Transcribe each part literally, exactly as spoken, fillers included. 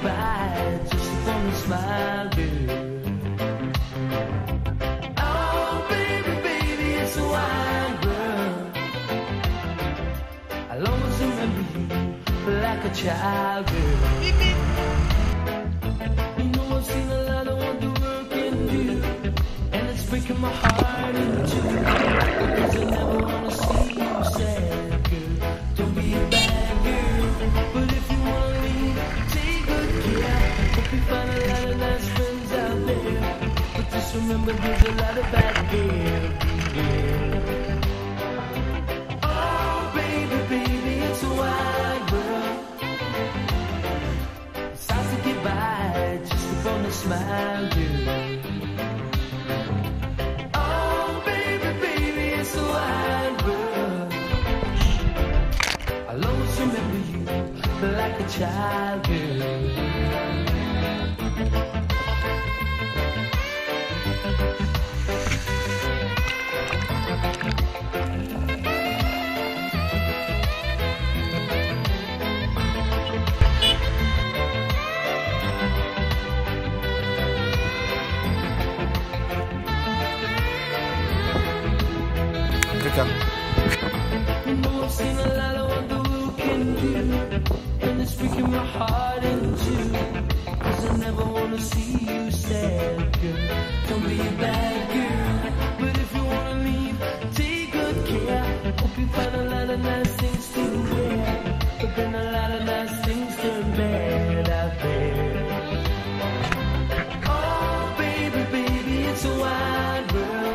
goodbye just upon a smile, girl. Oh, baby, baby, it's a wild world. I'll always remember you like a child, girl. You know I've seen a lot of what the world can do, and it's breaking my heart in two. Cause I never wanna see you sad, girl. Don't be a bad girl, but if you wanna leave, take good care. Hope you find a lot of nice friends out there, but just remember there's a lot of bad girls, yeah. Oh, baby, baby, it's a wide world. It's hard to get by just upon a smile, girl. Oh, baby, baby, it's a wide world. I'll always remember you like a child, girl. You know I've seen a lot of what the world can do, and it's breaking my heart in two. Cause I never wanna see you sad, girl. Don't be a bad girl, but if you wanna leave, take good care. Hope you find a lot of nice things to wear, but then a lot of nice things turn bad out there. Oh, baby, baby, it's a wide world.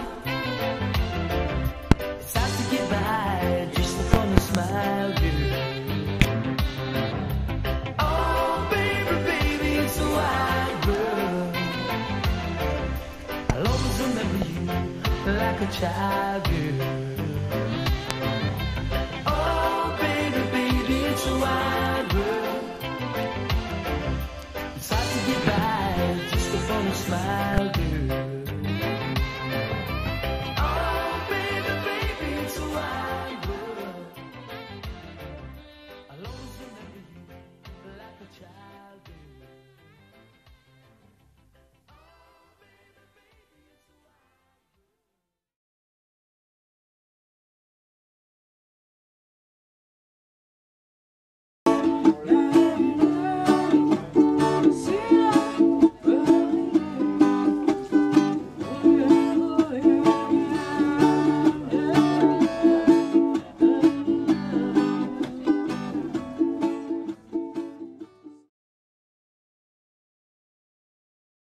It's hard to get by just upon a smile, girl. Oh, baby, baby, it's a wide world. I'll always remember you like a child, girl.